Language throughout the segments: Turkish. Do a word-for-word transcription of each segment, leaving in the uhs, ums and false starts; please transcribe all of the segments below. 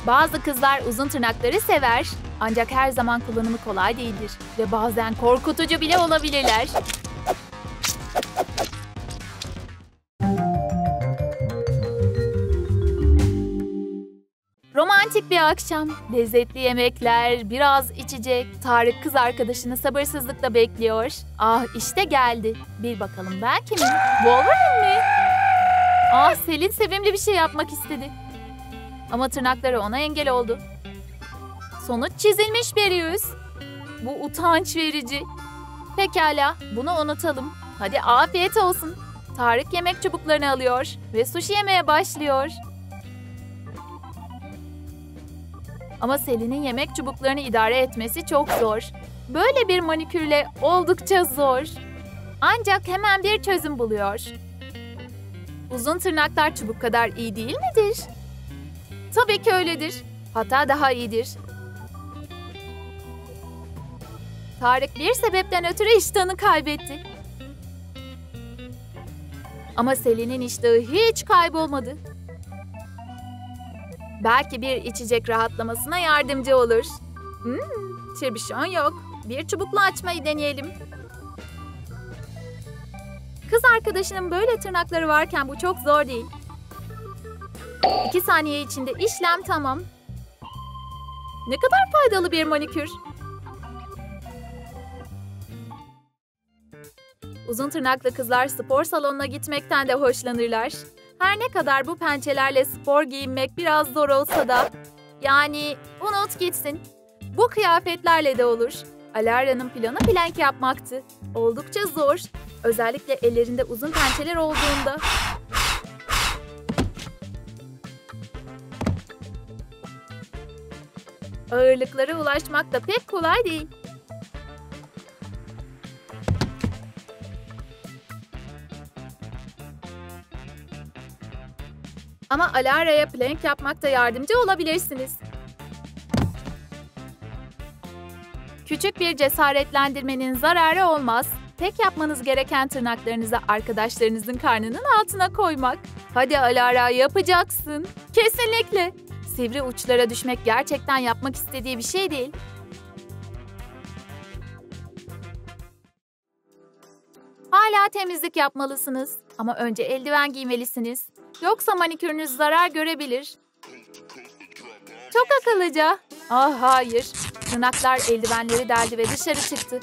Bazı kızlar uzun tırnakları sever. Ancak her zaman kullanımı kolay değildir. Ve bazen korkutucu bile olabilirler. Romantik bir akşam. Lezzetli yemekler, biraz içecek. Tarık kız arkadaşını sabırsızlıkla bekliyor. Ah işte geldi. Bir bakalım ben kimim? Wolverine mi? Ah Selin sevimli bir şey yapmak istedi. Ama tırnakları ona engel oldu. Sonuç çizilmiş bir yüz. Bu utanç verici. Pekala, bunu unutalım. Hadi afiyet olsun. Tarık yemek çubuklarını alıyor ve sushi yemeye başlıyor. Ama Selin'in yemek çubuklarını idare etmesi çok zor. Böyle bir manikürle oldukça zor. Ancak hemen bir çözüm buluyor. Uzun tırnaklar çubuk kadar iyi değil midir? Tabii ki öyledir. Hatta daha iyidir. Tarık bir sebepten ötürü iştahını kaybetti. Ama Selin'in iştahı hiç kaybolmadı. Belki bir içecek rahatlamasına yardımcı olur. Hmm, tirbişon yok. Bir çubukla açmayı deneyelim. Kız arkadaşının böyle tırnakları varken bu çok zor değil. İki saniye içinde işlem tamam. Ne kadar faydalı bir manikür. Uzun tırnaklı kızlar spor salonuna gitmekten de hoşlanırlar. Her ne kadar bu pençelerle spor giyinmek biraz zor olsa da... Yani unut gitsin. Bu kıyafetlerle de olur. Alara'nın planı plank yapmaktı. Oldukça zor. Özellikle ellerinde uzun pençeler olduğunda. Ağırlıklara ulaşmak da pek kolay değil. Ama Alara'ya plank yapmakta yardımcı olabilirsiniz. Küçük bir cesaretlendirmenin zararı olmaz. Tek yapmanız gereken tırnaklarınızı arkadaşlarınızın karnının altına koymak. Hadi Alara, yapacaksın. Kesinlikle. Sivri uçlara düşmek gerçekten yapmak istediği bir şey değil. Hala temizlik yapmalısınız. Ama önce eldiven giymelisiniz. Yoksa manikürünüz zarar görebilir. Çok akıllıca. Ah hayır. Tırnaklar eldivenleri deldi ve dışarı çıktı.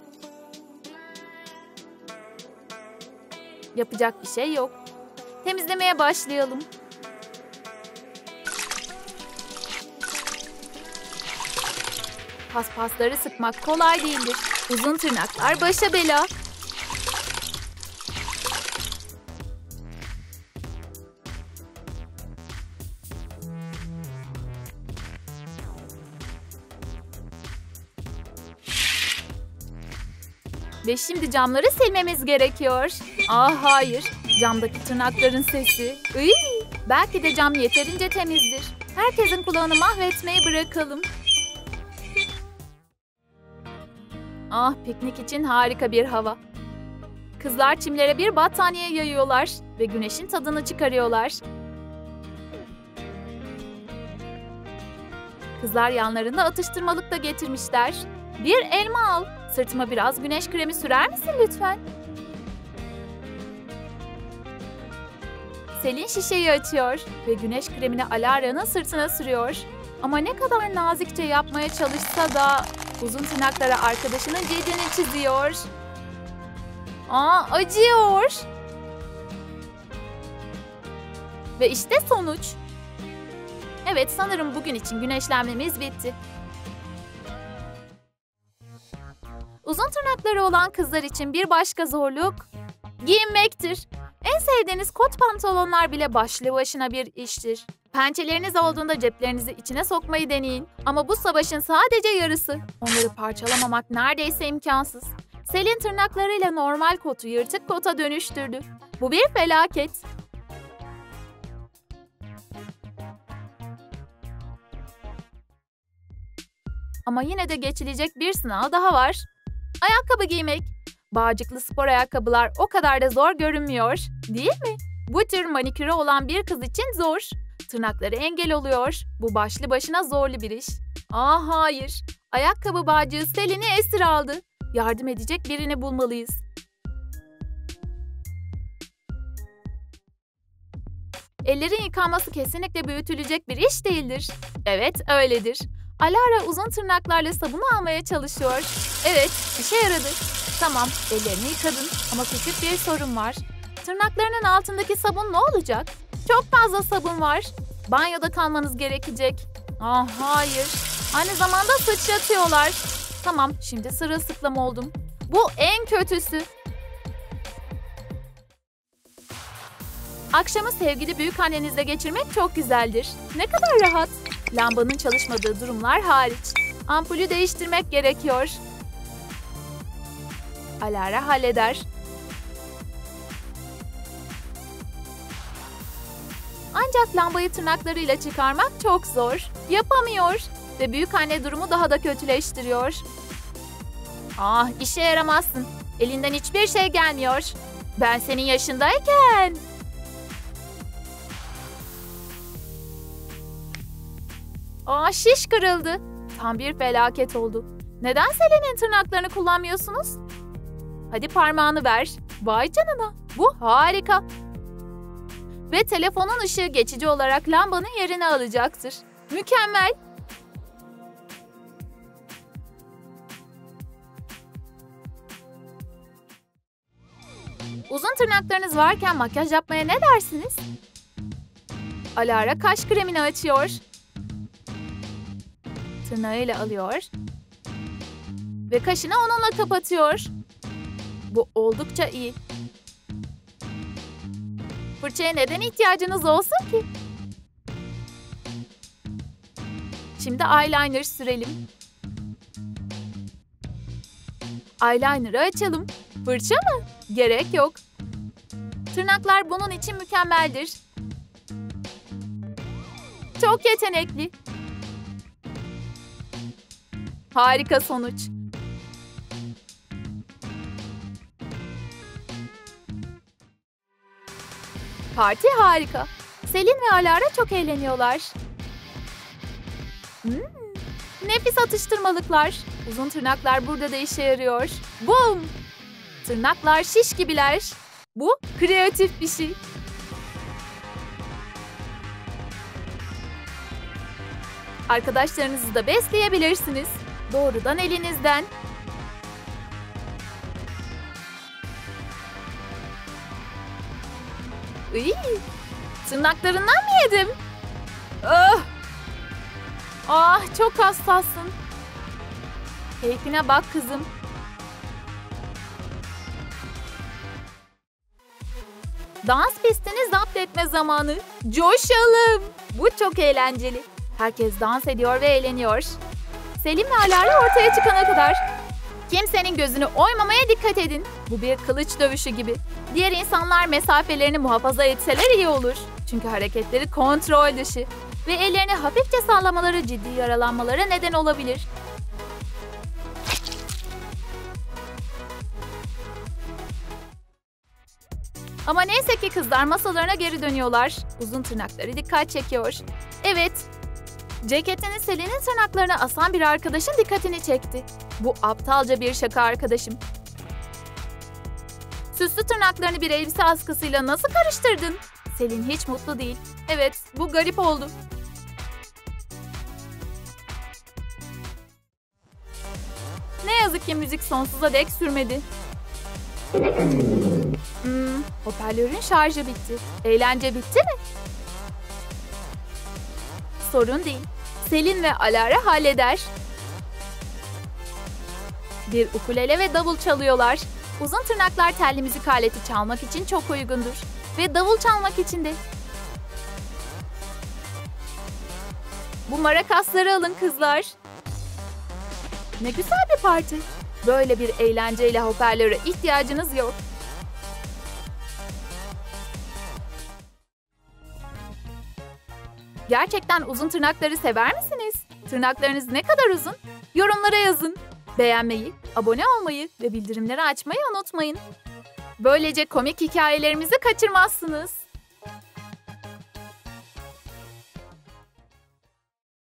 Yapacak bir şey yok. Temizlemeye başlayalım. Paspasları sıkmak kolay değildir. Uzun tırnaklar başa bela. Ve şimdi camları silmemiz gerekiyor. Ah hayır, camdaki tırnakların sesi. Iy, belki de cam yeterince temizdir. Herkesin kulağını mahvetmeyi bırakalım. Ah, piknik için harika bir hava. Kızlar çimlere bir battaniye yayıyorlar ve güneşin tadını çıkarıyorlar. Kızlar yanlarında atıştırmalık da getirmişler. Bir elma al. Sırtıma biraz güneş kremi sürer misin lütfen? Selin şişeyi açıyor ve güneş kremini Alara'nın sırtına sürüyor. Ama ne kadar nazikçe yapmaya çalışsa da uzun tırnaklara arkadaşının cildini çiziyor. Aa, acıyor. Ve işte sonuç. Evet, sanırım bugün için güneşlenmemiz bitti. Uzun tırnakları olan kızlar için bir başka zorluk giyinmektir. En sevdiğiniz kot pantolonlar bile başlı başına bir iştir. Pençeleriniz olduğunda ceplerinizi içine sokmayı deneyin. Ama bu savaşın sadece yarısı. Onları parçalamamak neredeyse imkansız. Selin tırnaklarıyla normal kotu yırtık kota dönüştürdü. Bu bir felaket. Ama yine de geçilecek bir sınav daha var. Ayakkabı giymek. Bağcıklı spor ayakkabılar o kadar da zor görünmüyor, değil mi? Bu tür manikürü olan bir kız için zor. Tırnakları engel oluyor. Bu başlı başına zorlu bir iş. Aa hayır. Ayakkabı bağcığı Selin'i esir aldı. Yardım edecek birini bulmalıyız. Ellerin yıkanması kesinlikle büyütülecek bir iş değildir. Evet, öyledir. Alara uzun tırnaklarla sabun almaya çalışıyor. Evet, işe yaradı. Tamam, ellerini yıkadın ama küçük bir sorun var. Tırnaklarının altındaki sabun ne olacak? Çok fazla sabun var. Banyoda kalmanız gerekecek. Ah hayır. Aynı zamanda sıçratıyorlar. Tamam, şimdi sırılsıklam oldum. Bu en kötüsü. Akşamı sevgili büyükannenizle geçirmek çok güzeldir. Ne kadar rahat. Lambanın çalışmadığı durumlar hariç. Ampulü değiştirmek gerekiyor. Alara halleder. Ancak lambayı tırnaklarıyla çıkarmak çok zor. Yapamıyor. Ve büyükanne durumu daha da kötüleştiriyor. Ah, işe yaramazsın. Elinden hiçbir şey gelmiyor. Ben senin yaşındayken. Aa, şiş kırıldı. Tam bir felaket oldu. Neden Selin'in tırnaklarını kullanmıyorsunuz? Hadi parmağını ver. Vay canına. Bu harika. Ve telefonun ışığı geçici olarak lambanın yerini alacaktır. Mükemmel. Uzun tırnaklarınız varken makyaj yapmaya ne dersiniz? Alara kaş kremini açıyor. Tırnağıyla alıyor. Ve kaşını onunla kapatıyor. Bu oldukça iyi. Fırçaya neden ihtiyacınız olsun ki? Şimdi eyeliner sürelim. Eyeliner'ı açalım. Fırça mı? Gerek yok. Tırnaklar bunun için mükemmeldir. Çok yetenekli. Harika sonuç. Parti harika. Selin ve Alara çok eğleniyorlar. Hmm, nefis atıştırmalıklar. Uzun tırnaklar burada da işe yarıyor. Boom! Tırnaklar şiş gibiler. Bu kreatif bir şey. Arkadaşlarınızı da besleyebilirsiniz. Doğrudan elinizden. Iy, tırnaklarından mı yedim? Ah, ah çok hassassın. Keyfine bak kızım. Dans pistini zapt etme zamanı. Coşalım. Bu çok eğlenceli. Herkes dans ediyor ve eğleniyor. Selim ve Alara ortaya çıkana kadar. Kimsenin gözünü oymamaya dikkat edin. Bu bir kılıç dövüşü gibi. Diğer insanlar mesafelerini muhafaza etseler iyi olur. Çünkü hareketleri kontrol dışı. Ve ellerini hafifçe sallamaları ciddi yaralanmalara neden olabilir. Ama neyse ki kızlar masalarına geri dönüyorlar. Uzun tırnakları dikkat çekiyor. Evet, ceketini Selin'in tırnaklarına asan bir arkadaşın dikkatini çekti. Bu aptalca bir şaka arkadaşım. Süslü tırnaklarını bir elbise askısıyla nasıl karıştırdın? Selin hiç mutlu değil. Evet, bu garip oldu. Ne yazık ki müzik sonsuza dek sürmedi. Hmm, hoparlörün şarjı bitti. Eğlence bitti mi? Sorun değil. Selin ve Alara halleder. Bir ukulele ve davul çalıyorlar. Uzun tırnaklar telli müzik aleti çalmak için çok uygundur. Ve davul çalmak için de. Bu marakasları alın kızlar. Ne güzel bir parti. Böyle bir eğlenceyle hoparlöre ihtiyacınız yok. Gerçekten uzun tırnakları sever misiniz? Tırnaklarınız ne kadar uzun? Yorumlara yazın. Beğenmeyi, abone olmayı ve bildirimleri açmayı unutmayın. Böylece komik hikayelerimizi kaçırmazsınız.